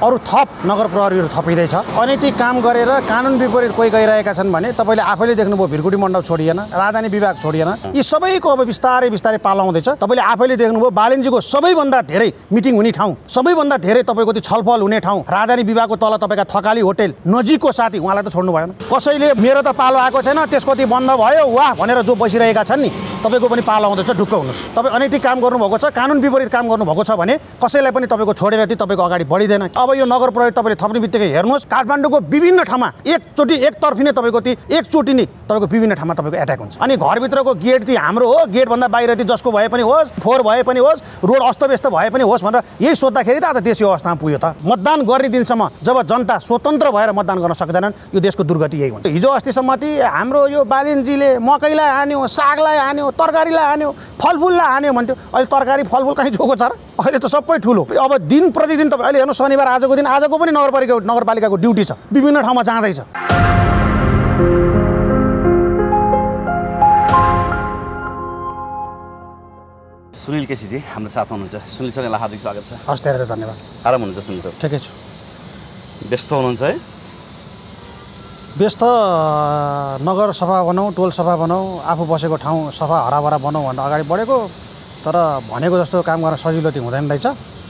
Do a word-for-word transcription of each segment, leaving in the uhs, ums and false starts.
अरू थप नगर प्रहरीहरू थपिँदैछ। अनैतिक काम गरेर कानुन विपरीत कोही गइरहेका छन् भने तपाईँले आफैले देख्नुभयो भिरकुटी मण्डप छोडिएन, राजधानी विभाग छोडिएन, यी सबैको अब बिस्तारै बिस्तारै पालो आउँदैछ। तपाईँले आफैले देख्नुभयो बालेन्जीको सबैभन्दा धेरै मिटिङ हुने ठाउँ, सबैभन्दा धेरै तपाईँको त्यो छलफल हुने ठाउँ राजधानी विभागको तल तपाईँका थकाली होटेल नजिकको साथी, उहाँलाई त छोड्नु भएन। कसैले मेरो त पालो आएको छैन त्यसको ती बन्द भयो वाह भनेर जो बसिरहेका छन् नि, तपाईँको पनि पालो आउँदैछ, ढुक्क हुनुहोस्। तपाईँ अनैतिक काम गर्नुभएको छ, कानुन विपरीत काम गर्नुभएको छ भने कसैलाई पनि तपाईँको छोडेर ती तपाईँको अगाडि बढिँदैन। अब यो नगर प्रहरी तपाईँले थप्ने बित्तिकै हेर्नुहोस् काठमाडौँको विभिन्न ठाउँमा एकचोटि एकतर्फी नै तपाईँको ती एकचोटि नै तपाईँको विभिन्न ठाउँमा तपाईँको एट्याक हुन्छ। अनि घरभित्रको गेट ती हाम्रो हो, गेटभन्दा बाहिर ती जसको भए पनि होस्, फोहोर भए पनि होस्, रोड अस्तव्यस्त भए पनि होस् भनेर यही सोद्धाखेरि त आज देश यो अवस्थामा पुग्यो त। मतदान गर्ने दिनसम्म जब जनता स्वतन्त्र भएर मतदान गर्न सक्दैनन् यो देशको दुर्गति यही हुन्छ। हिजो अस्तिसम्म ती हाम्रो यो बालेन्जीले मकैलाई हान्यो, सागलाई हान्यो, तरकारीलाई हान्यो, फलफुललाई हान्यो भन्थ्यो। अहिले तरकारी फलफुल कहीँ जोको छ र? अहिले त सबै ठुलो। अब दिन प्रतिदिन तपाईँ अहिले हेर्नु शनिबार आजको दिन आजको पनि नगरपालिका नगरपालिकाको ड्युटी छ, विभिन्न ठाउँमा जाँदैछ। सुनिल केसीजी हाम्रो साथमा हुनुहुन्छ। सुनिलसँग हार्दिक स्वागत छ। हस् धेरै धन्यवाद। आराम हुनुहुन्छ सुनिल सर? ठिकै छु। व्यस्त हुनुहुन्छ है? व्यस्त नगर सफा बनाऊ, टोल सफा बनाऊ, आफू बसेको ठाउँ सफा हराभरा बनाऊ भनेर अगाडि बढेको, तर भनेको जस्तो काम गर्न सजिलो चाहिँ हुँदैन रहेछ।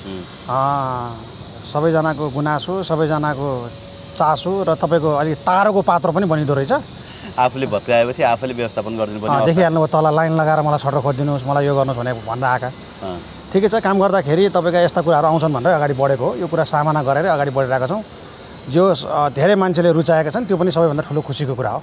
सबैजनाको गुनासो, सबैजनाको चासो र तपाईँको अलिक तारोको पात्र पनि बनिँदो रहेछ। आफूले भत्काएपछि आफूले व्यवस्थापन गरिदिनु पर्ने। देखिहाल्नुभयो तल लाइन लगाएर मलाई छटो खोजिदिनुहोस्, मलाई यो गर्नुहोस् भनेर भनेर आएका। ठिकै छ, काम गर्दाखेरि तपाईँका यस्ता कुराहरू आउँछन् भनेर अगाडि बढेको हो। यो कुरा सामना गरेर अगाडि बढिरहेका छौँ। जो धेरै मान्छेले रुचाएका छन् त्यो पनि सबैभन्दा ठुलो खुसीको कुरा हो।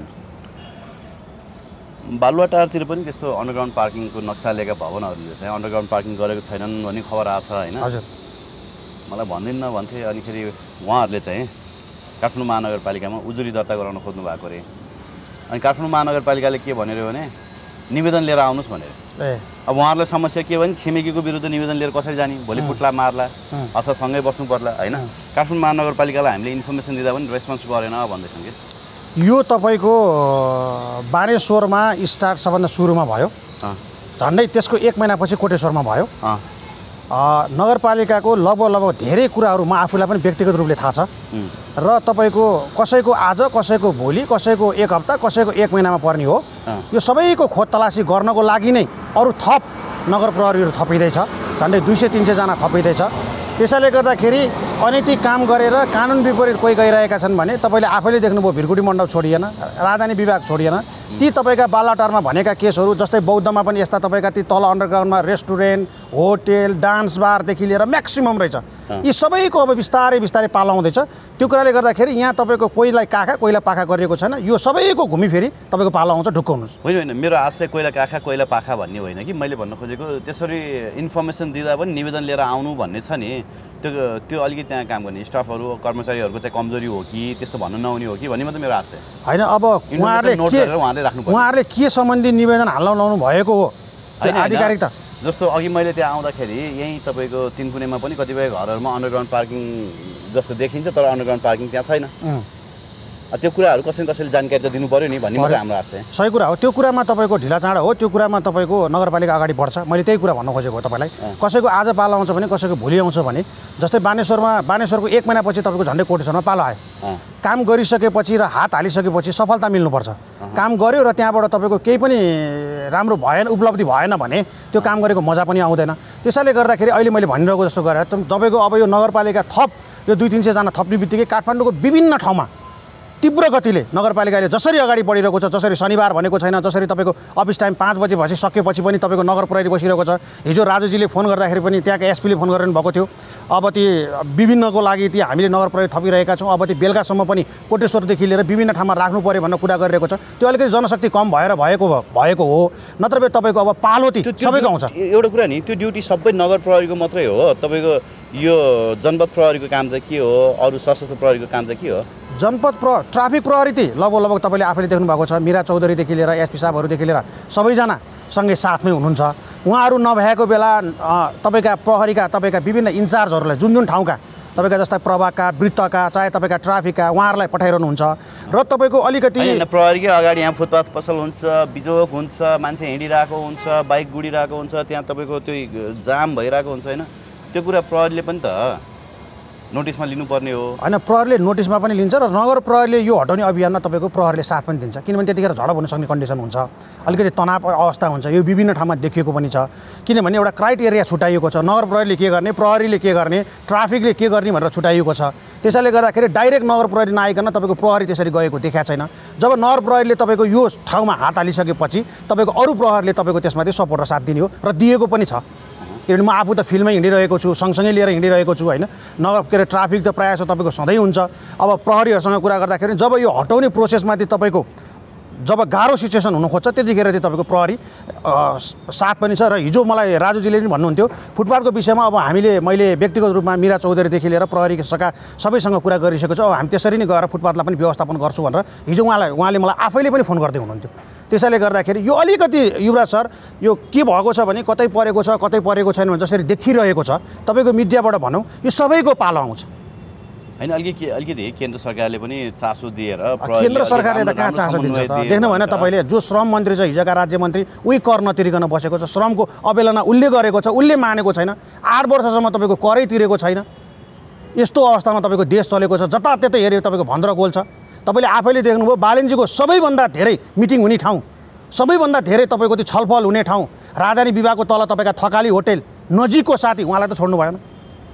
बालुवाटारतिर पनि त्यस्तो अन्डरग्राउन्ड पार्किङको नक्सा लिएका भवनहरूले चाहिँ अन्डरग्राउन्ड पार्किङ गरेको छैनन् भन्ने खबर आएको छ होइन? हजुर, मलाई भन्दिनँ भन्थे। अनि फेरि उहाँहरूले चाहिँ काठमाडौँ महानगरपालिकामा उजुरी दर्ता गराउन खोज्नु भएको अरे। अनि काठमाडौँ महानगरपालिकाले के भनेर भने निवेदन लिएर आउनुहोस् भनेर। ए अब उहाँहरूलाई समस्या के भने छिमेकीको विरुद्ध निवेदन लिएर कसरी जाने, भोलि पुट्ला मार्ला अथवा सँगै बस्नु पर्ला होइन? काठमाडौँ महानगरपालिकालाई हामीले इन्फर्मेसन दिँदा पनि रेस्पोन्स गरेन भन्दैछन् कि। यो तपाईँको बानेश्वरमा स्टार्ट सबभन्दा सुरुमा भयो, झन्डै त्यसको एक महिनापछि कोटेश्वरमा भयो। नगरपालिकाको लगभग लगभग धेरै कुराहरू म आफूलाई पनि व्यक्तिगत रूपले थाहा छ र तपाईँको कसैको आज, कसैको भोलि, कसैको एक हप्ता, कसैको एक महिनामा पर्ने हो। यो सबैको खोज तलासी गर्नको लागि नै अरू थप नगर प्रहरीहरू थपिँदैछ, झन्डै दुई सय तिन सयजना थपिँदैछ। त्यसैले गर्दाखेरि अनैतिक काम गरेर कानुन विपरीत कोही गइरहेका छन् भने तपाईँले आफैले देख्नुभयो भिरकुटी मण्डप छोडिएन, राजधानी विभाग छोडिएन, ती तपाईँका बालुवाटारमा भनेका केसहरू जस्तै बौद्धमा पनि यस्ता तपाईँका ती तल अन्डरग्राउन्डमा रेस्टुरेन्ट, होटेल, डान्स बारदेखि लिएर म्याक्सिमम रहेछ। यी सबैको अब बिस्तारै बिस्तारै पालो आउँदैछ। त्यो कुराले गर्दाखेरि यहाँ तपाईँको कोहीलाई काखा कोहीलाई पाखा गरिएको छैन। यो सबैको घुमिफेरि तपाईँको पालो आउँछ, ढुक्क हुनुहोस्। होइन होइन, मेरो आशय कोइला काखा कोइला पाखा भन्ने होइन कि। मैले भन्न खोजेको त्यसरी इन्फर्मेसन दिँदा पनि निवेदन लिएर आउनु भन्ने छ नि, त्यो त्यो अलिकति त्यहाँ काम गर्ने स्टाफहरू कर्मचारीहरूको चाहिँ कमजोरी हो कि त्यस्तो भन्नु नहुने हो कि भन्ने मात्रै मेरो आशय होइन। अब उहाँहरूले उहाँहरूले के सम्बन्धी निवेदन हाल्न लाउनु भएको हो आधिकारिक त? जस्तो अघि मैले त्यहाँ आउँदाखेरि यहीँ तपाईँको तिनकुनेमा पनि कतिपय घरहरूमा अन्डरग्राउन्ड पार्किङ जस्तो देखिन्छ, तर अन्डरग्राउन्ड पार्किङ त्यहाँ छैन। त्यो कुराहरू कसैले कसैले जानकारी त दिनु पऱ्यो नि भन्ने मात्रै हाम्रो आशय। सही कुरा हो, त्यो कुरामा तपाईँको ढिलाचाँडा हो, त्यो कुरामा तपाईँको नगरपालिका अगाडि बढ्छ। मैले त्यही कुरा भन्न खोजेको हो तपाईँलाई। कसैको आज पालो आउँछ भने कसैको भोलि आउँछ भने, जस्तै बानेश्वरमा बानेश्वरको एक महिनापछि तपाईँको झन्डै कोटेश्वरमा पालो आयो। काम गरिसकेपछि र हात हालिसकेपछि सफलता मिल्नुपर्छ। काम गऱ्यो र त्यहाँबाट तपाईँको केही पनि राम्रो भएन, उपलब्धि भएन भने त्यो काम गरेको मजा पनि आउँदैन। त्यसैले गर्दाखेरि अहिले मैले भनिरहेको जस्तो गरेर तपाईँको अब यो नगरपालिका थप यो दुई तिन सयजना थप्ने बित्तिकै काठमाडौँको विभिन्न ठाउँमा तीव्र गतिले नगरपालिकाले जसरी अगाडि बढिरहेको छ, जसरी शनिबार भनेको छैन, जसरी तपाईँको अफिस टाइम पाँच बजे भएपछि सकेपछि पनि तपाईँको नगर प्रहरी बसिरहेको छ। हिजो राजुजीले फोन गर्दाखेरि पनि त्यहाँका एसपीले फोन गरिरहनु भएको थियो। अब ती विभिन्नको लागि ती हामीले नगर प्रहरी थपिरहेका छौँ। अब ती बेलुकासम्म पनि कोटेश्वरदेखि लिएर विभिन्न ठाउँमा राख्नु पऱ्यो भनेर कुरा गरिरहेको छ। त्यो अलिकति जनशक्ति कम भएर भएको भएको हो, नत्र तपाईँको अब पालो ती सबैको आउँछ। एउटा कुरा नि, त्यो ड्युटी सबै नगर प्रहरीको मात्रै हो? तपाईँको यो जनपद प्रहरीको काम चाहिँ के हो, अरू सशस्त्र प्रहरीको काम चाहिँ के हो? जनपद प्र ट्राफिक प्रहरी ती लगभग लगभग तपाईँले आफैले देख्नु भएको छ, मीरा चौधरीदेखि लिएर एसपी साहबहरूदेखि लिएर सबैजना सँगै साथमै हुनुहुन्छ। उहाँहरू नभएको बेला तपाईँका प्रहरीका तपाईँका विभिन्न इन्चार्जहरूलाई जुन जुन ठाउँका तपाईँका जस्ता प्रभागका, वृत्तका, चाहे तपाईँका ट्राफिकका उहाँहरूलाई पठाइरहनुहुन्छ र तपाईँको अलिकति प्रहरीकै अगाडि यहाँ फुटपाथ पसल हुन्छ, बिजोक हुन्छ, मान्छे हिँडिरहेको हुन्छ, बाइक गुडिरहेको हुन्छ, त्यहाँ तपाईँको त्यो जाम भइरहेको हुन्छ होइन? त्यो कुरा प्रहरीले पनि त नोटिसमा लिनुपर्ने हो होइन प्रहरीले नोटिसमा पनि लिन्छ र नगर प्रहरीले यो हटाउने अभियानमा तपाईँको प्रहरीले साथ पनि दिन्छ किनभने त्यतिखेर झडप हुन सक्ने कन्डिसन हुन्छ अलिकति तनाव अवस्था हुन्छ यो विभिन्न ठाउँमा देखिएको पनि छ किनभने एउटा क्राइटेरिया छुट्याइएको छ नगर प्रहरीले के गर्ने प्रहरीले के गर्ने ट्राफिकले के गर्ने भनेर छुट्याइएको छ त्यसैले गर्दाखेरि डाइरेक्ट नगर प्रहरी नआइकन तपाईँको प्रहरी त्यसरी गएको देखाएको छैन जब नगर प्रहरीले तपाईँको यो ठाउँमा हात हालिसकेपछि तपाईँको अरू प्रहरीले तपाईँको त्यसमाथि सपोर्ट र साथ दिने हो र दिएको पनि छ किनभने म आफू त फिल्डमै हिँडिरहेको छु सँगसँगै लिएर हिँडिरहेको छु होइन नगर के अरे ट्राफिक त प्रायः जस्तो तपाईँको सधैँ हुन्छ अब प्रहरीहरूसँग कुरा गर्दाखेरि जब यो हटाउने प्रोसेसमाथि तपाईँको जब गाह्रो सिचुएसन हुनु खोज्छ त्यतिखेर चाहिँ तपाईँको प्रहरी साथ पनि छ र हिजो मलाई राजुजीले पनि भन्नुहुन्थ्यो फुटपाथको विषयमा अब हामीले मैले व्यक्तिगत रूपमा मिरा चौधरीदेखि लिएर प्रहरी सका सबैसँग कुरा गरिसकेको छु अब हामी त्यसरी नै गएर फुटपाथलाई पनि व्यवस्थापन गर्छु भनेर हिजो उहाँलाई उहाँले मलाई आफैले पनि फोन गर्दै हुनुहुन्थ्यो त्यसैले गर्दाखेरि यो अलिकति युवराज सर यो के भएको छ भने कतै परेको छ कतै परेको छैन भने जसरी देखिरहेको छ तपाईँको मिडियाबाट भनौँ यो सबैको पालो आउँछ होइन अलिकति अलिकति केन्द्र सरकारले पनि चासो दिएर केन्द्र सरकारले त कहाँ चासो दिन्छ त देख्नु भएन तपाईँले जो श्रम मन्त्री छ हिजोका राज्य मन्त्री उही कर नतिरिकन बसेको छ श्रमको अवहेलना उसले गरेको छ उसले मानेको छैन आठ वर्षसम्म तपाईँको करै तिरेको छैन यस्तो अवस्थामा तपाईँको देश चलेको छ जताततै हेऱ्यो तपाईँको भन्द्रगोल छ तपाईँले आफैले देख्नुभयो बालेन्जीको सबैभन्दा धेरै मिटिङ हुने ठाउँ सबैभन्दा धेरै तपाईँको त्यो छलफल हुने ठाउँ राजधानी विभागको तल तपाईँका थकाली होटेल नजिकको साथी उहाँलाई त छोड्नु भएन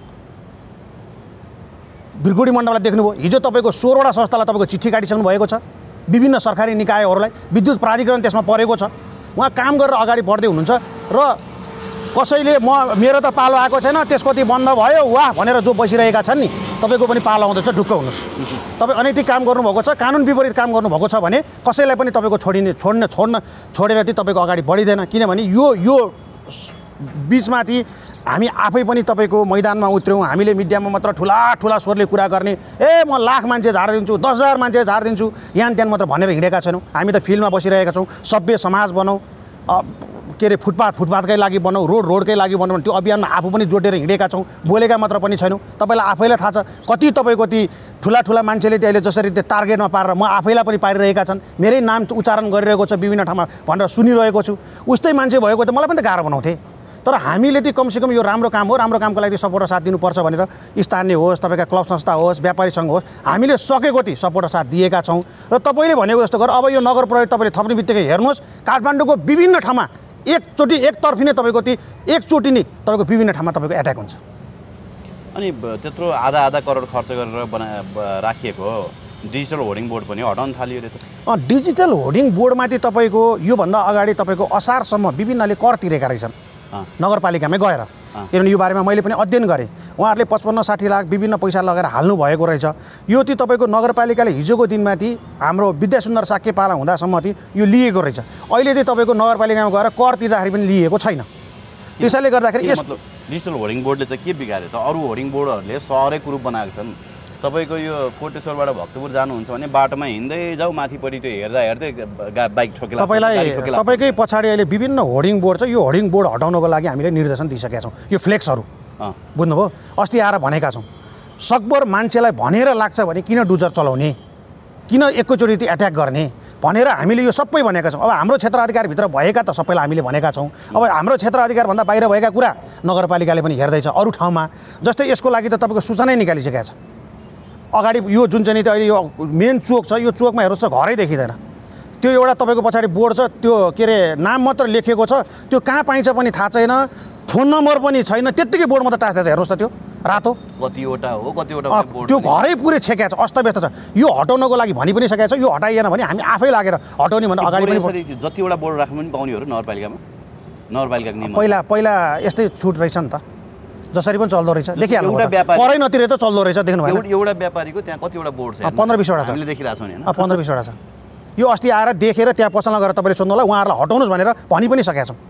बिरगुडी मण्डललाई देख्नुभयो हिजो तपाईँको सोह्रवटा संस्थालाई तपाईँको चिठी काटिसक्नु भएको छ विभिन्न सरकारी निकायहरूलाई विद्युत प्राधिकरण त्यसमा परेको छ उहाँ काम गरेर अगाडि बढ्दै हुनुहुन्छ र कसैले म मेरो त पालो आएको छैन त्यसको ती बन्द भयो वाह भनेर जो बसिरहेका छन् नि तपाईँको पनि पालो आउँदैछ ढुक्क हुनुहोस् तपाईँ अनैतिक काम गर्नुभएको छ कानुन विपरीत काम गर्नुभएको छ भने कसैलाई पनि तपाईँको छोडिने छोड्न छोड्न छोडेर चाहिँ तपाईँको अगाडि बढिँदैन किनभने यो यो बिचमाथि हामी आफै पनि तपाईँको मैदानमा उत्रौँ हामीले मिडियामा मात्र ठुला ठुला स्वरले कुरा गर्ने ए म लाख मान्छे झारिदिन्छु दस हजार मान्छे झारिदिन्छु यहाँ त्यहाँ मात्र भनेर हिँडेका छैनौँ हामी त फिल्डमा बसिरहेका छौँ सभ्य समाज बनाऊ के अरे फुटपाथ फुटपाथकै लागि बनाऊ रोड रोडकै लागि बनाऊ त्यो अभियानमा आफू पनि जोडेर हिँडेका छौँ बोलेका मात्र पनि छैनौँ तपाईँलाई आफैलाई थाहा छ कति तपाईँको ती ठुला ठुला मान्छेले अहिले जसरी त्यो टार्गेटमा पारेर म आफैलाई पनि पारिरहेका छन् मेरै नाम उच्चारण गरिरहेको छ विभिन्न ठाउँमा भनेर सुनिरहेको छु उस्तै मान्छे भएको त मलाई पनि त गाह्रो बनाउँथे तर हामीले चाहिँ कमसेकम यो राम्रो काम हो राम्रो कामको लागि सपोर्ट र साथ दिनुपर्छ भनेर स्थानीय होस् तपाईँका क्लब संस्था होस् व्यापारी सङ्घ होस् हामीले सकेको ती सपोर्ट र साथ दिएका छौँ र तपाईँले भनेको जस्तो गर अब यो नगर प्रहरी तपाईँले थप्ने बित्तिकै हेर्नुहोस् काठमाडौँको विभिन्न ठाउँमा एकचोटि एकतर्फी नै तपाईँको ती एकचोटि नै तपाईँको विभिन्न ठाउँमा तपाईँको एट्याक हुन्छ अनि त्यत्रो आधा आधा करोड खर्च गरेर बना राखिएको डिजिटल होर्डिङ बोर्ड पनि हटाउन थालियो अँ डिजिटल होर्डिङ बोर्डमाथि तपाईँको योभन्दा अगाडि तपाईँको असारसम्म विभिन्नले कर तिरेका रहेछन् नगरपालिकामै गएर किनभने यो बारेमा मैले पनि अध्ययन गरेँ उहाँहरूले पचपन्न साठी लाख विभिन्न पैसा लगाएर हाल्नु भएको रहेछ यो ती तपाईँको नगरपालिकाले हिजोको दिनमाथि हाम्रो विद्यासुन्दर साक्यपाला हुँदासम्म ती यो लिएको रहेछ अहिले चाहिँ तपाईँको नगरपालिकामा गएर कर तिर्दाखेरि पनि लिएको छैन त्यसैले गर्दाखेरि यस डिजिटल होर्डिङ बोर्डले चाहिँ के बिगारे त अरू होर्डिङ बोर्डहरूले सहरैको रूप बनाएको छन् तपाईँको यो कोटेश्वरबाट भक्तपुर जानुहुन्छ भने बाटोमा हिँड्दै जाऊ माथिपट्टि त्यो हेर्दा हेर्दै बाइक ठोकेला तपाईँलाई तपाईँकै पछाडि अहिले विभिन्न होर्डिङ बोर्ड छ यो होर्डिङ बोर्ड हटाउनको लागि हामीले निर्देशन दिइसकेका छौँ यो फ्लेक्सहरू बुझ्नुभयो अस्ति आएर भनेका छौँ सकभर मान्छेलाई भनेर लाग्छ भने किन डुजर चलाउने किन एकैचोटि एट्याक गर्ने भनेर हामीले यो सबै भनेका छौँ अब हाम्रो क्षेत्र अधिकारभित्र भएका त सबैलाई हामीले भनेका छौँ अब हाम्रो क्षेत्र अधिकारभन्दा बाहिर भएका कुरा नगरपालिकाले पनि हेर्दैछ अरू ठाउँमा जस्तै यसको लागि त तपाईँको सूचनै निकालिसकेका छ अगाडि यो जुन चाहिँ अहिले यो मेन चोक छ यो चोकमा हेर्नुहोस् घरै देखिँदैन त्यो एउटा तपाईँको पछाडि बोर्ड छ त्यो के अरे नाम मात्र लेखेको छ त्यो कहाँ पाइन्छ पनि थाहा छैन फोन नम्बर पनि छैन त्यत्तिकै बोर्ड मात्र टाँस्दैछ हेर्नुहोस् त त्यो रातो कतिवटा हो कतिवटा त्यो घरै पुरै छेक्या छ अस्तव्यस्त छ यो हटाउनको लागि भनि पनि सकेको छ यो हटाइएन भने हामी आफै लागेर हटाउने भने अगाडि पनि जतिवटा बोर्ड राख्नु पनि पाउनेहरू नगरपालिकामा नगरपालिकाको नियम पहिला पहिला यस्तै छुट रहेछ नि त जसरी पनि चल्दो रहेछ देखिहाल्नु करै नतिरे त चल्दो रहेछ देख्नु भयो एउटा व्यापारीको त्यहाँ कतिवटा बोर्ड छ पन्ध्र बिसवटा छ हामीले देखिरहेको छौँ नि पन्ध्र बिसवटा छ यो अस्ति आएर देखेर त्यहाँ पसलमा गएर तपाईँले सोध्नु होला उहाँहरूलाई हटाउनुहोस् भनेर भनि पनि सकेका छौँ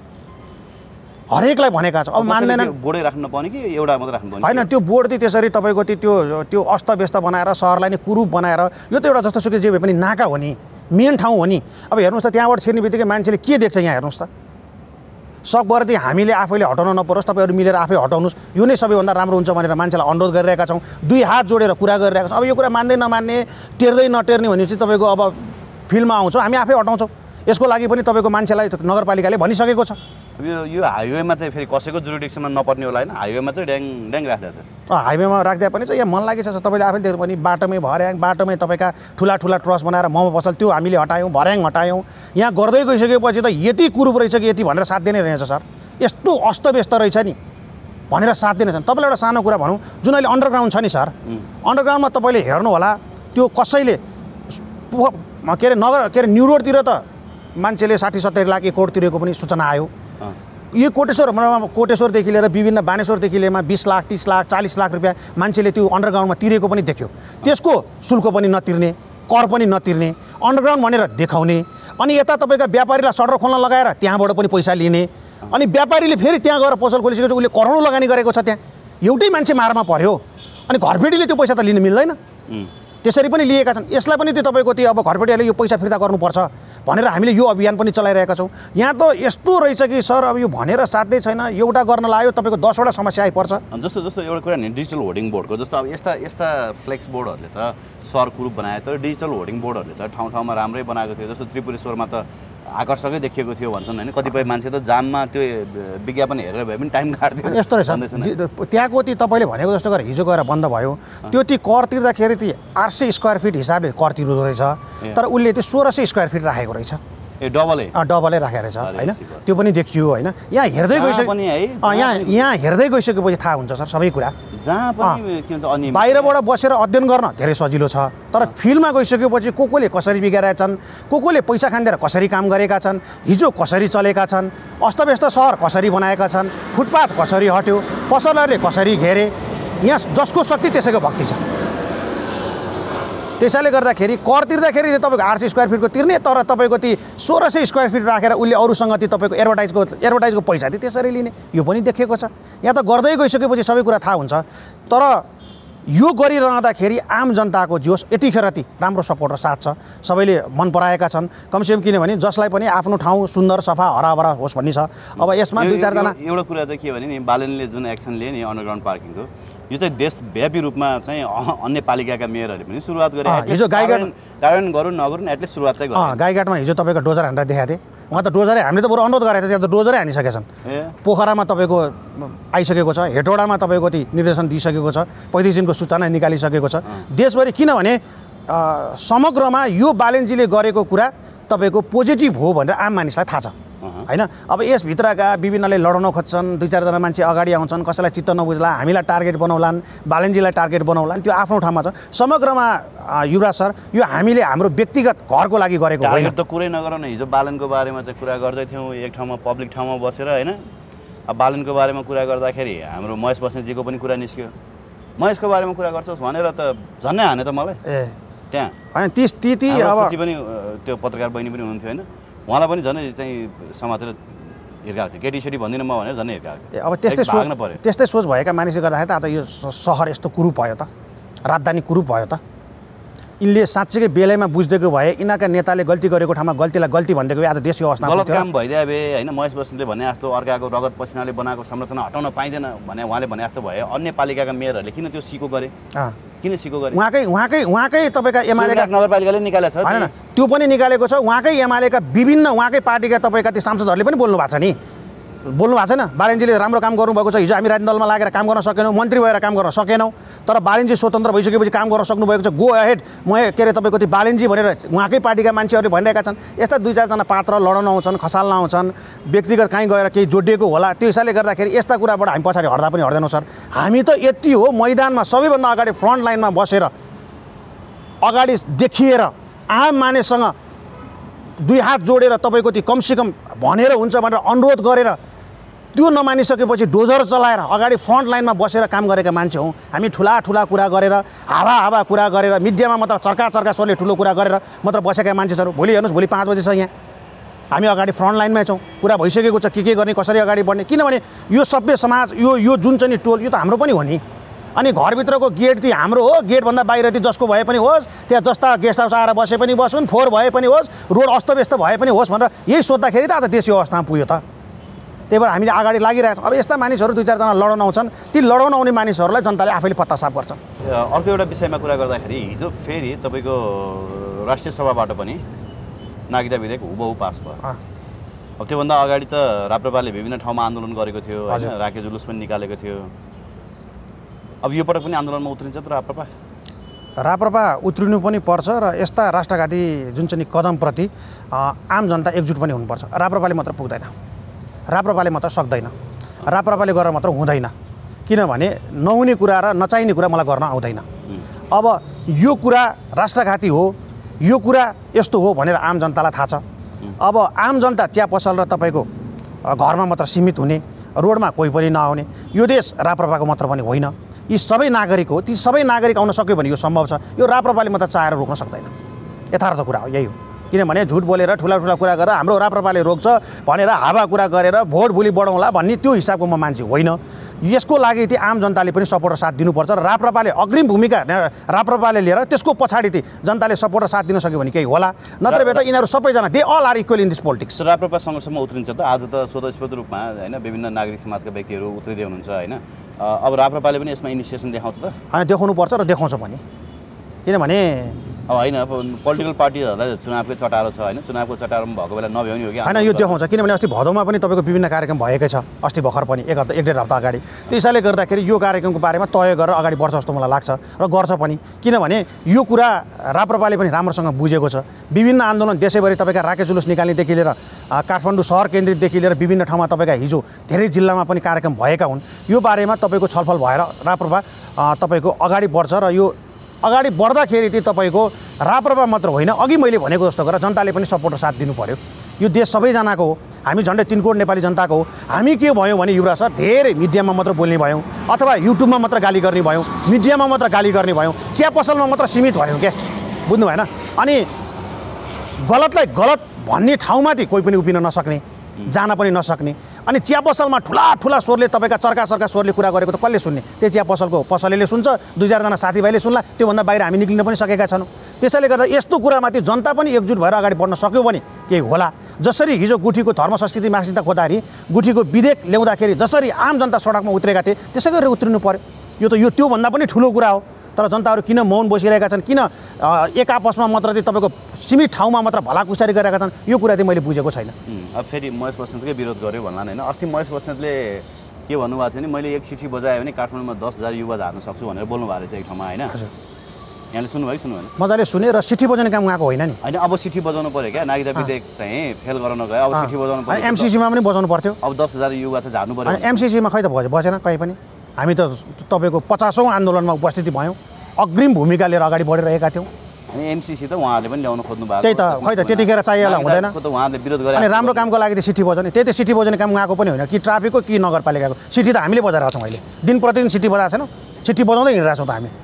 हरेकलाई भनेका छ अब मान्दैनन् बोर्डै राख्नु नपाउने कि एउटा मात्र राख्नु पर्ने होइन त्यो बोर्ड चाहिँ त्यसरी तपाईँको त्यो त्यो अस्तव्यस्त बनाएर सहरलाई नै कुरूप बनाएर यो त एउटा जस्तो सुकै जे भए पनि नाका हो नि मेन ठाउँ हो नि अब हेर्नुहोस् त त्यहाँबाट छिर्ने बित्तिकै मान्छेले के देख्छ यहाँ हेर्नुहोस् त सकभर चाहिँ हामीले आफैले हटाउन नपरोस् तपाईँहरू मिलेर आफै हटाउनुहोस् यो नै सबैभन्दा राम्रो हुन्छ भनेर मान्छेलाई अनुरोध गरिरहेका छौँ दुई हात जोडेर कुरा गरिरहेका छौँ अब यो कुरा मान्दै नमान्ने टेर्दै नटेर्ने भने चाहिँ तपाईँको अब फिल्डमा आउँछौँ हामी आफै हटाउँछौँ यसको लागि पनि तपाईँको मान्छेलाई नगरपालिकाले भनिसकेको छ यो यो हाइवेमा चाहिँ फेरि कसैको जुरिडिक्सनमा नपर्ने होला हैन हाइवेमा चाहिँ ड्याङ ड्याङ राख्दैछ अँ हाइवेमा राख्दा पनि चाहिँ यहाँ मन लागेको छ तपाईँले आफैले देख्नु पनि बाटोमै भर्याङ बाटोमै तपाईँका ठुला ठुला ट्रस बनाएर मोमो पसल त्यो हामीले हटायौँ भर्याङ हटायौँ यहाँ गर्दै गइसकेपछि त यति कुरूप रहेछ कि यति भनेर साथ दिने रहेछ सर यस्तो अस्तव्यस्त रहेछ नि भनेर साथ दिने छन् तपाईँलाई एउटा सानो कुरा भनौँ जुन अहिले अन्डरग्राउन्ड छ नि सर अन्डरग्राउन्डमा तपाईँले हेर्नु होला त्यो कसैले के अरे नगर के अरे न्यु रोडतिर त मान्छेले साठी सत्तरी लाख एक करोड तिरेको पनि सूचना आयो यो कोटेश्वर कोटेश्वरदेखि लिएर विभिन्न बानेश्वरदेखि लिएरमा बिस लाख तिस लाख चालिस लाख रुपियाँ मान्छेले त्यो अन्डरग्राउन्डमा तिरेको पनि देख्यो त्यसको शुल्क पनि नतिर्ने कर पनि नतिर्ने अन्डरग्राउन्ड भनेर देखाउने अनि यता तपाईँका व्यापारीलाई सटर खोल्न लगाएर त्यहाँबाट पनि पैसा लिने अनि व्यापारीले फेरि त्यहाँ गएर पसल खोलिसकेपछि उसले करोडौँ लगानी गरेको छ त्यहाँ एउटै मान्छे मारमा पर्यो अनि घरपेटीले त्यो पैसा त लिन मिल्दैन त्यसरी पनि लिएका छन् यसलाई पनि त्यो तपाईँको त्यो अब घरपेटीले यो पैसा फिर्ता गर्नुपर्छ भनेर हामीले यो अभियान पनि चलाइरहेका छौँ यहाँ त यस्तो रहेछ कि सर अब यो भनेर साध्यै छैन एउटा गर्न लाग्यो तपाईँको दसवटा समस्या आइपर्छ जस्तो जस्तो एउटा कुरा नि डिजिटल होर्डिङ बोर्डको जस्तो अब यस्ता यस्ता फ्लेक्स बोर्डहरूले त सर कुरूप बनायो तर डिजिटल होर्डिङ बोर्डहरूले त ठाउँ ठाउँमा राम्रै बनाएको थियो जस्तो त्रिपुरेश्वरमा त आकर्षकै देखिएको थियो भन्छन् होइन कतिपय मान्छे त जाममा त्यो विज्ञापन हेरेर भए पनि टाइम काट्थ्यो यस्तो रहेछ त्यहाँको ती तपाईँले भनेको जस्तो गरेर हिजो गएर बन्द भयो त्यो ती कर तिर्दाखेरि ती आठ सय स्क्वायर फिट हिसाबले कर तिर्दो रहेछ तर उसले त्यो सोह्र सय स्क्वायर फिट राखेको रहेछ ए डबलै अँ डबलै राखेको रहेछ होइन त्यो पनि देखियो होइन यहाँ हेर्दै गइसक्यो यहाँ यहाँ हेर्दै गइसकेपछि थाहा हुन्छ सर सबै कुरा जहाँ पनि के भन्छ अनि बाहिरबाट बसेर अध्ययन गर्न धेरै सजिलो छ तर फिल्डमा गइसकेपछि को कोले कसरी बिगारेका छन् को कोले पैसा खाँदेर कसरी काम गरेका छन् हिजो कसरी चलेका छन् अस्तव्यस्त सहर कसरी बनाएका छन् फुटपाथ कसरी हट्यो पसलहरूले कसरी घेरे यहाँ जसको शक्ति त्यसैको भक्ति छ त्यसैले गर्दाखेरि कर तिर्दाखेरि तपाईँको आठ सय स्क्वायर फिटको तिर्ने तर तपाईँको ती सोह्र सय स्क्वायर फिट राखेर उसले अरूसँग ती तपाईँको एडभर्टाइजको एडभर्टाइजको पैसा ती त्यसरी लिने यो पनि देखेको छ यहाँ त गर्दै गइसकेपछि सबै कुरा थाहा हुन्छ तर यो गरिरहँदाखेरि आम जनताको जोस यतिखेर ती राम्रो सपोर्ट र साथ छ सबैले मन पराएका छन् कमसेकम किनभने जसलाई पनि आफ्नो ठाउँ सुन्दर सफा हराभरा होस् भन्ने छ अब यसमा दुई चारजना एउटा कुरा चाहिँ के भने नि बालनले जुन एक्सन लिए नि अन्डरग्राउन्ड पार्किङको यो चाहिँ देशव्यापी रूपमा चाहिँ अन्य पालिकाका मेयरहरूले पनि सुरुवात गरे हिजो गाईघाट कार्यान्वयन गरौँ नगरौँ एटलिस्ट सुरुवात चाहिँ गरे गाईघाटमा हिजो तपाईँको डोजर हानेर देखाएको थिएँ उहाँ त डोजरै हामीले त बरु अनुरोध गरेको थियो त्यहाँ त डोजरै हानिसकेका छन् पोखरामा तपाईँको आइसकेको छ हेटौडामा तपाईँको ती निर्देशन दिइसकेको छ पैँतिस दिनको सूचना निकालिसकेको छ देशभरि किनभने समग्रमा यो बालेनजीले गरेको कुरा तपाईँको पोजिटिभ हो भनेर आम मानिसलाई थाहा छ हैन अब यसभित्रका विभिन्नले लडाउन खोज्छन् दुई चारजना मान्छे अगाडि आउँछन् कसैलाई चित्त नबुझ्ला हामीलाई टार्गेट बनाउलान् बालेनजीलाई टार्गेट बनाउलान् त्यो आफ्नो ठाउँमा छ समग्रमा युवराज सर यो हामीले हाम्रो व्यक्तिगत घरको लागि गरेको होइन त कुरै नगरौँ न हिजो बालनको बारेमा चाहिँ कुरा गर्दै थियौँ एक ठाउँमा पब्लिक ठाउँमा बसेर होइन अब बालनको बारेमा कुरा गर्दाखेरि हाम्रो महेश बस्नेतजीको पनि कुरा निस्क्यो महेशको बारेमा कुरा गर्छस् भनेर त झन्नै हाने त मलाई ए त्यहाँ होइन तिस ती ती अब पनि त्यो पत्रकार बहिनी पनि हुनुहुन्थ्यो होइन उहाँलाई पनि झन् चाहिँ समातेर हिर्काएको थियो केटीसेटी भन्दिनँ म भनेर झन् हिर्काएको थियो अब त्यस्तै सोच त्यस्तै सोच भएका मानिसले गर्दाखेरि त आज यो सहर यस्तो कुरूप भयो त राजधानी कुरूप भयो त यिनले साँच्चीकै बेलैमा बुझिदिएको भए यिनीहरूका नेताले गल्ती गरेको ठाउँमा गल्तीलाई गल्ती भनिदिएको भए आज देश यो अवस्थामा गलत काम भइदिए भए होइन महेश बस्नेतले भने जस्तो अर्काको रगत पसिनाले बनाएको संरचना हटाउन पाइँदैन भने उहाँले भने जस्तो भए अन्य पालिकाका मेयरहरूले किन त्यो सिको गरे किन सिको गरे उहाँकै उहाँकै उहाँकै तपाईँका एमालेका नगरपालिकाले निकालेको छ होइन त्यो पनि निकालेको छ उहाँकै एमालेका विभिन्न उहाँकै पार्टीका तपाईँका ती सांसदहरूले पनि बोल्नु भएको छ नि बोल्नु भएको छैन बालेनजीले राम्रो काम गर्नुभएको छ हिजो हामी राजनीति दलमा लागेर काम गर्न सकेनौँ मन्त्री भएर काम गर्न सकेनौँ तर बालेनजी स्वतन्त्र भइसकेपछि काम गर्न सक्नुभएको छ गो अहेड म के अरे तपाईँको त्यो बालेनजी भनेर उहाँकै पार्टीका मान्छेहरूले भनिरहेका छन् यस्ता दुई चारजना पात्र लडाउन आउँछन् खसाल्न आउँछन् व्यक्तिगत कहीँ गएर केही जोडिएको होला त्यो हिसाबले गर्दाखेरि यस्ता कुराबाट हामी पछाडि हट्दा पनि हट्दैनौँ सर हामी त यति हो मैदानमा सबैभन्दा अगाडि फ्रन्ट लाइनमा बसेर अगाडि देखिएर आम मानिससँग दुई हात जोडेर तपाईँको त्यो कमसेकम भनेर हुन्छ भनेर अनुरोध गरेर त्यो नमानिसकेपछि डोजर चलाएर अगाडि फ्रन्ट लाइनमा बसेर काम गरेका मान्छे हौँ हामी ठुला ठुला कुरा गरेर हावा हावा कुरा गरेर मिडियामा मात्र चर्का चर्का स्वरले ठुलो कुरा गरेर मात्र बसेका मान्छेहरू भोलि हेर्नुहोस् भोलि पाँच बजी छ यहाँ हामी अगाडि फ्रन्ट लाइनमै छौँ कुरा भइसकेको छ के के गर्ने कसरी अगाडि बढ्ने किनभने यो सभ्य समाज यो यो जुन चाहिँ नि टोल यो त हाम्रो पनि हो नि अनि घरभित्रको गेट ती हाम्रो हो गेटभन्दा बाहिर ती जसको भए पनि होस् त्यहाँ जस्ता गेस्ट हाउस आएर बसे पनि बसुन् फोहोर भए पनि होस् रोड अस्तव्यस्त भए पनि होस् भनेर यही सोद्धाखेरि त आज देश यो अवस्थामा पुग्यो त त्यही भएर हामीले अगाडि लागिरहेको छौँ अब यस्ता मानिसहरू दुई चारजना लडाउन आउँछन् ती लडाउन आउने मानिसहरूलाई जनताले आफैले पत्ता साफ गर्छन् अर्को एउटा विषयमा कुरा गर्दाखेरि हिजो फेरि तपाईँको राष्ट्रिय सभाबाट पनि नागरिकता विधेयक हुबहु पास भयो अब त्योभन्दा अगाडि त राप्रपाले विभिन्न ठाउँमा आन्दोलन गरेको थियो होइन, राके जुलुस पनि निकालेको थियो। अब यो पटक पनि आन्दोलनमा उत्रिन्छ त राप्रपा? राप्रपा उत्रिनु पनि पर्छ र यस्ता राष्ट्रघाती जुन चाहिँ कदमप्रति आम जनता एकजुट पनि हुनुपर्छ। राप्रपाले मात्र पुग्दैन, राप्रपाले मात्र सक्दैन, राप्रपाले गरेर मात्र हुँदैन। किनभने नहुने कुरा र नचाहिने कुरा मलाई गर्न आउँदैन। अब यो कुरा राष्ट्रघाती हो, यो कुरा यस्तो हो भनेर आम जनतालाई थाहा छ। अब आम जनता चिया पसल र तपाईँको घरमा मात्र सीमित हुने, रोडमा कोही पनि नआउने, यो देश राप्रपाको मात्र पनि होइन, यी सबै नागरिक हो। ती सबै नागरिक आउन सक्यो भने यो सम्भव छ। यो राप्रपाले मात्र चाहेर रोक्न सक्दैन। यथार्थ कुरा हो, यही हो। किनभने झुट बोलेर ठुला ठुला कुरा गरेर हाम्रो राप्रपाले रोक्छ भनेर हावा कुरा गरेर भोट भोलि बढाउँला भन्ने त्यो हिसाबको म मान्छे होइन। यसको लागि ती आम जनताले पनि सपोर्ट र साथ दिनुपर्छ र राप्रपाले अग्रिम भूमिका राप्रपाले लिएर त्यसको पछाडि ती जनताले सपोर्ट र साथ दिन सक्यो भने केही होला, नत्र भए त यिनीहरू सबैजना they all are equal in this politics. Raprapa सङ्घर्षमा उत्रिन्छ त आज त स्वतस्फूर्त रूपमा होइन, विभिन्न नागरिक समाजका व्यक्तिहरू उत्रिँदै हुनुहुन्छ होइन। अब राप्रपाले पनि यसमा इनिसिएसन देखाउँछ त? होइन, देखाउनुपर्छ र देखाउँछ पनि। किनभने अब होइन, अब पोलिटिकल पार्टीहरूलाई चुनावकै चटारो छ होइन, चुनावको चटारोमा भएको बेला नभ्याउने हो कि होइन, यो देखाउँछ। किनभने अस्ति भदौमा पनि तपाईँको विभिन्न कार्यक्रम भएकै छ, अस्ति भर्खर पनि एक हप्ता एक डेढ हप्ता अगाडि। त्यसैले गर्दाखेरि यो कार्यक्रमको बारेमा तय गरेर अगाडि बढ्छ जस्तो मलाई लाग्छ र गर्छ पनि। किनभने यो कुरा राप्रपाले पनि राम्रोसँग बुझेको छ। विभिन्न आन्दोलन देशैभरि तपाईँका राके जुलुस निकाल्नेदेखि लिएर काठमाडौँ सहर केन्द्रितदेखि लिएर विभिन्न ठाउँमा तपाईँका हिजो धेरै जिल्लामा पनि कार्यक्रम भएका हुन्। यो बारेमा तपाईँको छलफल भएर राप्रपा तपाईँको अगाडि बढ्छ र यो अगाडि बढ्दाखेरि चाहिँ तपाईँको राप्रपा मात्र होइन, अघि मैले भनेको जस्तो गरेर जनताले पनि सपोर्ट र साथ दिनु पर्यो। यो देश सबैजनाको हो, हामी झन्डै तिन करोड नेपाली जनताको हो। हामी के भयौँ भने युवराज सर धेरै मिडियामा मात्र बोल्ने भयौँ अथवा युट्युबमा मात्र गाली गर्ने भयौँ, मिडियामा मात्र गाली गर्ने भयौँ, चिया पसलमा मात्र सीमित भयौँ क्या, बुझ्नु भएन? अनि गलतलाई गलत भन्ने ठाउँमाथि कोही पनि उभिन नसक्ने, जान पनि नसक्ने। अनि चिया पसलमा ठुला ठुला स्वरले तपाईँका चर्का चर्का स्वरले कुरा गरेको त कसले सुन्ने? त्यो चिया पसलको पसलेले सुन्छ, दुई चारजना साथीभाइले सुन्ला, त्योभन्दा बाहिर हामी निक्लिन पनि सकेका छैनौँ। त्यसैले गर्दा यस्तो कुरामाथि जनता पनि एकजुट भएर अगाडि बढ्न सक्यो भने केही होला। जसरी हिजो गुठीको धर्म संस्कृति मासिकता खोज्दाखेरि गुठीको विधेयक ल्याउँदाखेरि जसरी आम जनता सडकमा उत्रेका थिए त्यसै गरेर उत्रिनु पर्यो। यो त यो त्योभन्दा पनि ठुलो कुरा हो। तर जनताहरू किन मौन बसिरहेका छन्, किन एक आपसमा मात्र चाहिँ तपाईँको सीमित ठाउँमा मात्र भलाकुसारी गरेका छन्, यो कुरा चाहिँ मैले बुझेको छैन। अब फेरि महेश बस्नेतकै विरोध गर्यो भन्ला होइन, अस्ति महेश बस्नेतले के भन्नुभएको थियो भने मैले एक सिटी बजायो भने काठमाडौँमा दस हजार युवा झार्न सक्छु भनेर बोल्नु भएको रहेछ एक ठाउँमा होइन। यहाँले सुन्नुभयो कि सुन्नु भएन? मजाले सुने र सिटी बजाउने काम उहाँको होइन नि। होइन, अब सिटी बजाउनु पऱ्यो क्या, नागरिकता विधेयक चाहिँ फेल गराउन गयो, अब सिटी बजाउनु पऱ्यो। एमसिसीमा पनि बजाउनु पर्थ्यो। अब दस हजार युवा चाहिँ झार्नु पऱ्यो। एमसिसीमा खै त बजेन कहीँ पनि। हामी त तपाईँको पचासौँ आन्दोलनमा उपस्थिति भयौँ, अग्रिम भूमिका लिएर अगाडि बढिरहेका थियौँ। अनि एमसिसी त उहाँहरूले पनि ल्याउनु खोज्नु भएको त्यही त, खै त त्यतिखेर चाहिएला हुँदैन। उहाँहरूले विरोध गरे। अनि राम्रो कामको लागि त सिटी बजाउने, त्यही त सिटी बजाउने काम उहाँको पनि होइन कि ट्राफिकको कि नगरपालिकाको। सिटी त हामीले बजाइरहेको छौँ अहिले, दिन प्रतिदिन सिटी बजाएको छैनौँ, सिटी बजाउँदै हिँडिरहेको छौँ त हामी।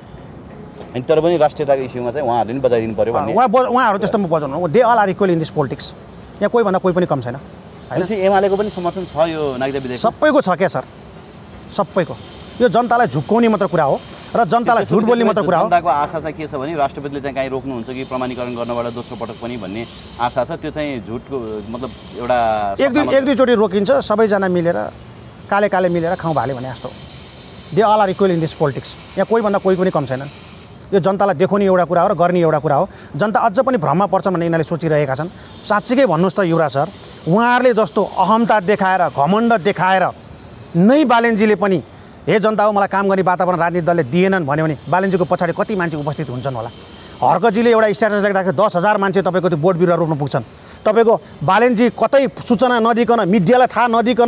अनि तर पनि राष्ट्रियताको इस्युमा चाहिँ उहाँहरूले पनि बजाइदिनु पऱ्यो भन्ने। उहाँ उहाँहरू त्यस्तोमा बजाउनु, they all are equal in this politics. यहाँ कोही भन्दा कोही पनि कम छैन। भनेपछि एमालेको पनि समर्थन छ यो नागरिकता विधेयक? सबैको छ क्या सर, सबैको। यो जनतालाई झुक्काउने मात्र कुरा हो र जनतालाई झुट बोल्ने मात्र कुरा हो। जनताको आशा चाहिँ के छ भने राष्ट्रपतिले चाहिँ काहीँ रोक्नुहुन्छ कि प्रमाणीकरण गर्नबाट दोस्रो पटक पनि भन्ने आशा छ। त्यो चाहिँ झुटको मतलब एउटा एक दुई एक दुईचोटि रोकिन्छ, सबैजना मिलेर काले काले मिलेर खाउँ भाले भने जस्तो। They all are equal in this politics. यहाँ कोही भन्दा कोही पनि कम छैन। यो जनतालाई देखाउने एउटा कुरा हो र गर्ने एउटा कुरा हो। जनता अझ पनि भ्रममा पर्छ भन्ने यिनीहरूले सोचिरहेका छन्। साँच्चीकै भन्नुहोस् त युवराज सर, उहाँहरूले जस्तो अहमता देखाएर घमण्ड देखाएर नै बालेनजीले पनि हे जनता हो मलाई काम गर्ने वातावरण राजनीतिक दलले दिएनन् भन्यो भने बालेनजीको पछाडि कति मान्छे उपस्थित हुन्छन् होला। हर्कजीले एउटा स्ट्याटस लेख्दाखेरि दस हजार मान्छे तपाईँको त्यो बोट बिरुवा रोप्न पुग्छन्। तपाईँको बालेनजी कतै सूचना नदिकन, मिडियालाई थाहा नदिकन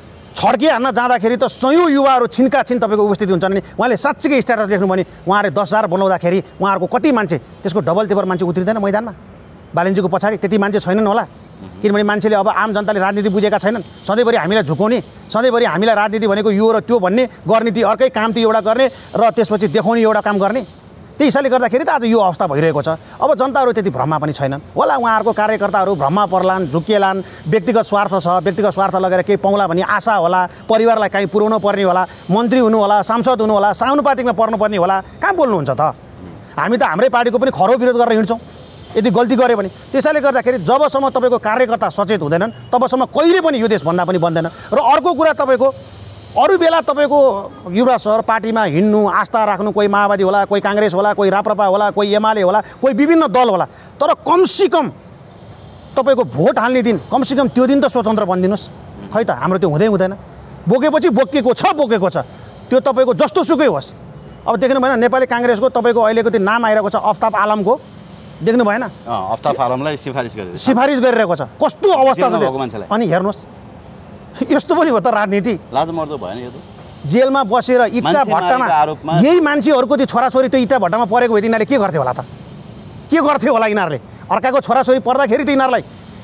छड्के हान्न जाँदाखेरि त सयौँ युवाहरू छिनका छिन तपाईँको उपस्थित हुन्छन्। अनि उहाँले साँच्चीकै स्ट्याटस लेख्नु भने उहाँले दस हजार बनाउँदाखेरि उहाँहरूको कति मान्छे, त्यसको डबल तेबर मान्छे उत्रिँदैन मैदानमा बालेनजीको पछाडि? त्यति मान्छे छैनन् होला। किनभने मान्छेले अब आम जनताले राजनीति बुझेका छैनन्। सधैँभरि हामीलाई झुकाउने, सधैँभरि हामीलाई राजनीति भनेको यो र त्यो भन्ने, गर्ने ती अर्कै काम ती एउटा गर्ने र त्यसपछि देखाउने एउटा काम गर्ने। त्यही हिसाबले गर्दाखेरि त आज यो अवस्था भइरहेको छ। अब जनताहरू त्यति भ्रममा पनि छैनन् होला। उहाँहरूको कार्यकर्ताहरू भ्रममा पर्लान्, झुकिएलान्, व्यक्तिगत स्वार्थ छ, व्यक्तिगत स्वार्थ लगेर केही पाउला भन्ने आशा होला, परिवारलाई काहीँ पुर्याउनु पर्ने होला, मन्त्री हुनु होला, सांसद हुनु होला, सानुपातिकमा पर्नुपर्ने होला। कहाँ बोल्नुहुन्छ त? हामी त हाम्रै पार्टीको पनि खरो विरोध गरेर हिँड्छौँ यदि गल्ती गऱ्यो भने। त्यसैले गर्दाखेरि जबसम्म तपाईँको कार्यकर्ता सचेत हुँदैनन् तबसम्म कहिले पनि यो देश भन्दा पनि बन्दैन। र अर्को कुरा तपाईँको अरू बेला तपाईँको युवराज सर पार्टीमा हिँड्नु, आस्था राख्नु, कोही माओवादी होला, कोही काङ्ग्रेस होला, कोही राप्रपा होला, कोही एमाले होला, कोही विभिन्न दल होला, तर कमसेकम तपाईँको भोट हाल्ने दिन कमसेकम त्यो दिन त स्वतन्त्र बनिदिनुहोस्। खै त हाम्रो त्यो हुँदै हुँदैन। बोकेपछि बोकेको छ बोकेको छ त्यो तपाईँको जस्तो सुकै होस्। अब देख्नु भएन नेपाली काङ्ग्रेसको तपाईँको अहिलेको त्यो नाम आइरहेको छ अफ्ताब आलमको, देख्नु भएन? अफ्ताब आलमलाई सिफारिस गरेर सिफारिस गरिरहेको छ। कस्तो अवस्था छ मान्छेलाई। अनि हेर्नुहोस् यस्तो पनि हो त राजनीति। लाजमर्दो भएन यो त। जेलमा बसेर इट्टा भट्टामा यही मान्छेहरूको त्यो छोराछोरी त्यो इट्टा भट्टामा परेको भए यिनीहरूले के गर्थ्यो होला त? के गर्थ्यो होला यिनीहरूले? अर्काको छोराछोरी पर्दाखेरि त यिनीहरूलाई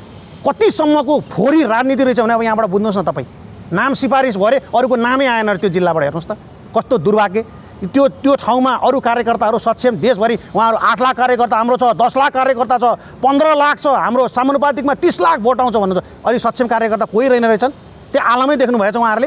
कतिसम्मको फोरी राजनीति रहेछ भने अब यहाँबाट बुझ्नुहोस् न तपाईँ। नाम सिफारिस गरे अरूको नामै आएन त्यो जिल्लाबाट। हेर्नुहोस् त कस्तो दुर्भाग्य। त्यो त्यो ठाउँमा अरू कार्यकर्ताहरू सक्षम देशभरि उहाँहरू आठ लाख कार्यकर्ता हाम्रो छ, दस लाख कार्यकर्ता छ, पन्ध्र लाख छ, हाम्रो समानुपातिकमा तिस लाख भोट आउँछ भन्नुहुन्छ। अलि सक्षम कार्यकर्ता कोही रहेन रहेछन्। त्यो आलमै देख्नुभएछ उहाँहरूले।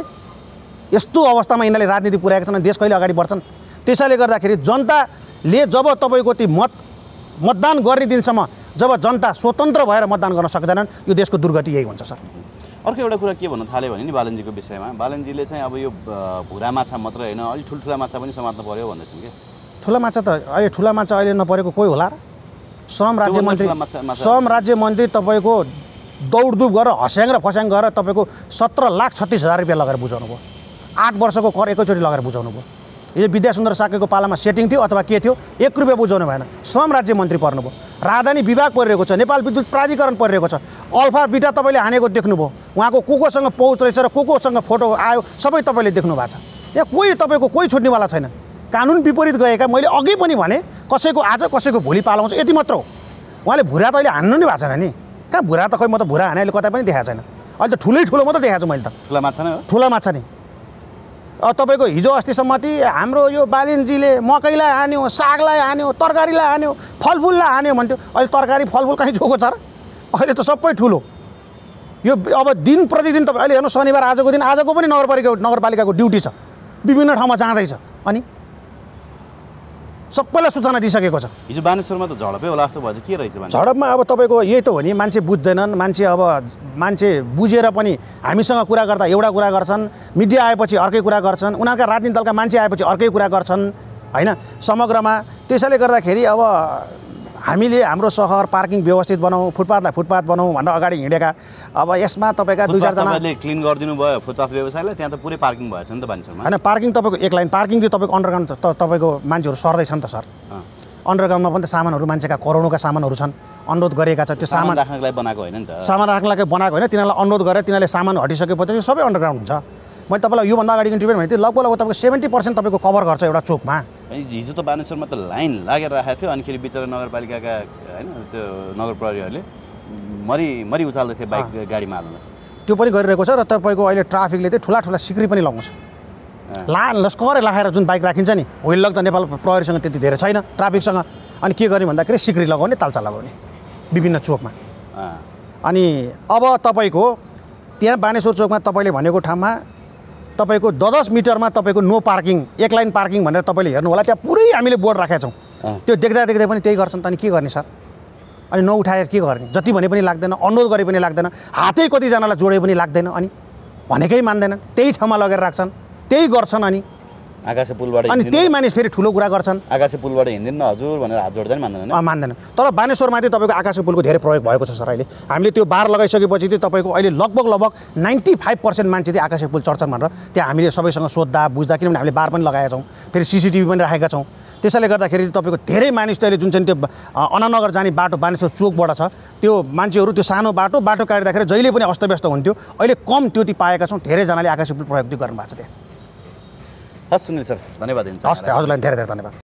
यस्तो अवस्थामा यिनीहरूले राजनीति पुर्याएका छन्। देश कहिले अगाडि बढ्छन्? त्यसैले गर्दाखेरि जनताले जब तपाईँको ती मत मतदान गर्ने दिनसम्म जब जनता स्वतन्त्र भएर मतदान गर्न सक्दैनन् यो देशको दुर्गति यही हुन्छ सर। अर्को एउटा कुरा के भन्न थाल्यो भने नि बालनजीको विषयमा, बालनजीले चाहिँ अब यो भुरा माछा मात्र होइन अलिक ठुल्ठुला माछा पनि समात्नु पर्यो भन्दैछन् कि। ठुला माछा त अहिले ठुला माछा अहिले नपरेको कोही होला र? श्रम राज्य मन्त्री श्रम राज्य मन्त्री तपाईँको दौडधुप गरेर हस्याङ र फस्याङ गरेर तपाईँको सत्र लाख छत्तिस हजार रुपियाँ लगाएर बुझाउनु भयो। आठ वर्षको कर एकैचोटि लगाएर बुझाउनु भयो। यो विद्यासुन्दर साकेको पालामा सेटिङ थियो अथवा के थियो, एक रुपियाँ बुझाउनु भएन। श्रम राज्य मन्त्री पर्नुभयो। राजधानी विभाग परिरहेको छ, नेपाल विद्युत प्राधिकरण परिरहेको छ। अल्फा बिटा तपाईँले हानेको देख्नुभयो। उहाँको को कोसँग पहुँच रहेछ र को कोसँग फोटो आयो सबै तपाईँले देख्नु भएको छ। यहाँ कोही तपाईँको कोही छुट्नेवाला छैन। कानुन विपरीत गएका मैले अघि पनि भने कसैको आज कसैको भोलि पालाउँछ यति मात्र हो। उहाँले भुरा त अहिले हान्नु नै भएको छैन नि। कहाँ भुरा त खै म त भुरा हाने अहिले कतै पनि देखाएको छैन। अहिले त ठुलै ठुलो मात्रै देखाएको छु मैले त। ठुला माछा नै हो। ठुला माछा नि तपाईँको हिजो अस्तिसम्म हाम्रो यो बालिनजीले मकैलाई हान्यो, सागलाई हान्यो, तरकारीलाई हान्यो, फलफुललाई हान्यो भन्थ्यो। अहिले तरकारी फलफुल कहीँ जोको छ र? अहिले त सबै ठुलो। यो अब दिन प्रतिदिन तपाईँ अहिले हेर्नु शनिबार आजको दिन आजको पनि नगरपालिका नगरपालिकाको ड्युटी छ, विभिन्न ठाउँमा जाँदैछ। अनि सबैलाई सूचना दिइसकेको छ। हिजो बानेश्वरमा त झडपै होला जस्तो भएछ। के रहेछ झडपमा? अब तपाईँको यही त हो नि, मान्छे बुझ्दैनन्। मान्छे अब मान्छे बुझेर पनि हामीसँग कुरा गर्दा एउटा कुरा गर्छन्, मिडिया आएपछि अर्कै कुरा गर्छन्, उनीहरूका राजनीतिक दलका मान्छे आएपछि अर्कै कुरा गर्छन् होइन समग्रमा। त्यसैले गर्दाखेरि अब हामीले हाम्रो सहर पार्किङ व्यवस्थित बनाऊ, फुटपाथलाई फुटपाथ बनाऊ भनेर अगाडि हिँडेका। अब यसमा तपाईँका दुई चारजनाले क्लिन गरिदिनु भयो फुटपाथ व्यवसायलाई, त्यहाँ त पुरै पार्किङ भएछ नि त बानेश्वरमा। होइन पार्किङ तपाईँको एक लाइन पार्किङ थियो। तपाईँको अन्डरग्राउन्ड तपाईँको मान्छेहरू सर्दैछन् त सर। अन्डरग्राउन्डमा पनि त सामानहरू मान्छेका करोडौँका सामानहरू छन्, अनुरोध गरिएका छ। त्यो सामान राख्नको लागि बनाएको होइन नि त। सामान राख्नको लागि बनाएको होइन, तिनीहरूलाई अनुरोध गरेर तिनीहरूले सामान हटिसकेपछि सबै अन्डरग्राउन्ड हुन्छ। मैले तपाईँलाई योभन्दा अगाडि इन्टरभ्यू भने लगभग लगभग तपाईँको सेभेन्टी पर्सेन्ट तपाईँको कभर गर्छ एउटा चोकमा। हिजो त बानेश्वरमा त लाइन लागेर राखेको थियो। अनि खेरि बिचरा नगरपालिकाका होइन त्यो नगर प्रहरीहरूले मरि मरि उचाल्दै थियो बाइक गाडीमा हाल्न। त्यो पनि गरिरहेको छ। र तपाईँको अहिले ट्राफिकले चाहिँ ठुला ठुला सिक्री पनि लगाउँछ। ला लस्करै लाखेर जुन बाइक राखिन्छ नि, व्हिल लक त नेपाल प्रहरीसँग त्यति धेरै छैन ट्राफिकसँग। अनि के गर्ने भन्दाखेरि सिक्री लगाउने, तालचा लगाउने विभिन्न चोकमा। अनि अब तपाईँको त्यहाँ बानेश्वर चोकमा तपाईँले भनेको ठाउँमा तपाईँको दस दस मिटरमा तपाईँको नो पार्किङ, एक लाइन पार्किङ भनेर तपाईँले हेर्नु होला। त्यहाँ पुरै हामीले बोर्ड राखेका छौँ। त्यो देख्दा देख्दै पनि त्यही गर्छन् त। अनि के गर्ने सर? अनि नउठाएर के गर्ने? जति भने पनि लाग्दैन, अनुरोध गरे पनि लाग्दैन, हातै कतिजनालाई जोडे पनि लाग्दैन, अनि भनेकै मान्दैनन्। त्यही ठाउँमा लगेर राख्छन्, त्यही गर्छन्। अनि आकाशे पुलबाट अनि त्यही मानिस फेरि ठुलो कुरा गर्छन्, आकाशे पुलबाट हिँड्दिनु न हजुर भनेर हात जोड्दैन मान्दैन मान्दैन। तर बानेश्वरमाथि तपाईँको आकाशे पुलको धेरै प्रयोग भएको छ सर। अहिले हामीले त्यो बार लगाइसकेपछि चाहिँ तपाईँको अहिले लगभग लगभग नाइन्टी फाइभ पर्सेन्ट मान्छे चाहिँ आकाशे पुल चढ्छन् भनेर त्यहाँ हामीले सबैसँग सोद्धा बुझ्दा, किनभने हामीले बार पनि लगाएका छौँ, फेरि सिसिटिभी पनि राखेका छौँ। त्यसैले गर्दाखेरि तपाईँको धेरै मानिस अहिले जुन चाहिँ त्यो अनानगर जाने बाटो बानेश्वर चोकबाट छ, त्यो मान्छेहरू त्यो सानो बाटो बाटो काट्दाखेरि जहिले पनि अस्तव्यस्त हुन्थ्यो। अहिले कम त्यो पाएका छौँ। धेरैजनाले आकाशे पुल प्रयोग गर्नुभएको छ त्यहाँ। हस् सुनिल सर, धन्यवाद दिन्छ। हस्, हजुरलाई धेरै धेरै धन्यवाद।